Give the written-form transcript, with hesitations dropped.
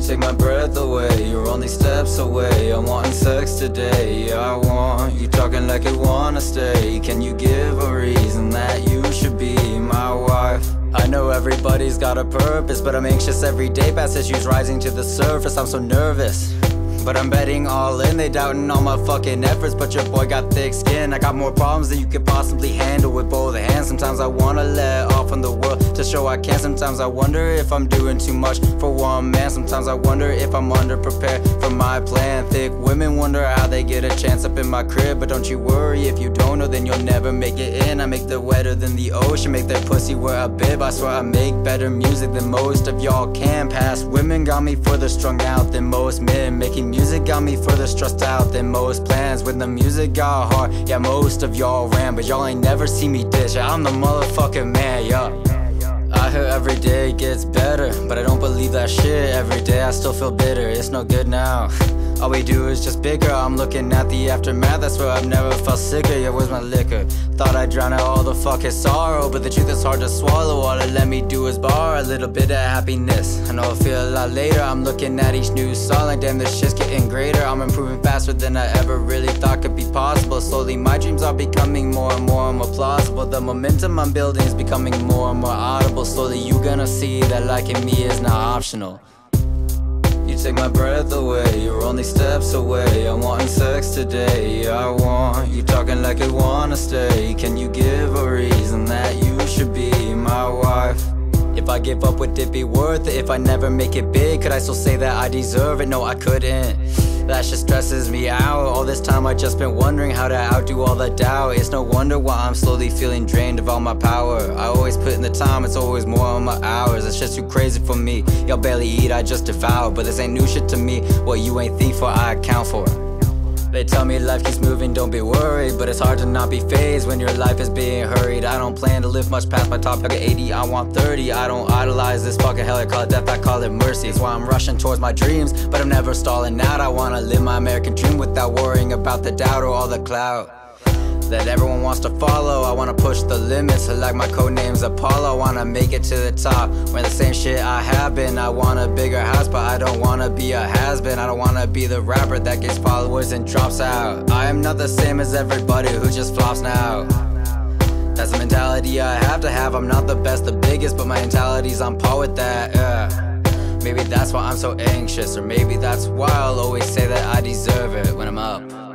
take my breath away, you're only steps away. I'm wanting sex today, yeah, I want you talking like you wanna stay. Can you give a reason that you should be my wife? I know everybody's got a purpose, but I'm anxious every day, past issues rising to the surface. I'm so nervous, but I'm betting all in. They doubting all my fucking efforts, but your boy got thick skin. I got more problems than you could possibly handle with both hands. Sometimes I wanna let off on the world to show I can. Sometimes I wonder if I'm doing too much for one man. Sometimes I wonder if I'm underprepared for my plan. Thick women wonder how they get a chance up in my crib, but don't you worry, if you don't know then you'll never make it in. I make the wetter than the ocean, make their pussy wear a bib. I swear I make better music than most of y'all can. Past women got me further strung out than most men. Making music got me further stressed out than most plans. When the music got hard, yeah, most of y'all ran, but y'all ain't never see me ditch. Yeah, I'm the motherfucking man, yeah. I hear every day gets better, but I don't believe that shit. Every day I still feel bitter, it's no good now. All we do is just bigger, I'm looking at the aftermath. That's where I've never felt sicker, yeah, where's my liquor? Thought I'd drown out all the fucking sorrow, but the truth is hard to swallow. All it let me do is borrow a little bit of happiness. I know I'll feel a lot later, I'm looking at each new song like damn, this shit's getting greater. I'm improving faster than I ever really thought could be possible. Slowly my dreams are becoming more and more plausible. The momentum I'm building is becoming more and more audible. Slowly you gonna see that liking me is not optional. You take my breath away, you're only steps away. I'm wanting sex today, yeah, I want you talking like you wanna stay. Can you give a reason that you should be my wife? If I give up, would it be worth it? If I never make it big, could I still say that I deserve it? No, I couldn't. That shit stresses me out. All this time I just been wondering how to outdo all the doubt. It's no wonder why I'm slowly feeling drained of all my power. I always put in the time, it's always more on my hours. It's just too crazy for me. Y'all barely eat, I just devour. But this ain't new shit to me. What you ain't think for, I account for. They tell me life keeps moving, don't be worried, but it's hard to not be fazed when your life is being hurried. I don't plan to live much past my top. I get 80, I want 30. I don't idolize this fucking hell, I call it death, I call it mercy. It's why I'm rushing towards my dreams, but I'm never stalling out. I wanna live my American dream without worrying about the doubt or all the clout that everyone wants to follow. I wanna push the limits, like my codename's Apollo. I wanna make it to the top, wearing the same shit I have been. I want a bigger house, but I don't wanna be a has-been. I don't wanna be the rapper that gets followers and drops out. I am not the same as everybody who just flops now. That's the mentality I have to have. I'm not the best, the biggest, but my mentality's on par with that, yeah. Maybe that's why I'm so anxious, or maybe that's why I'll always say that I deserve it when I'm up.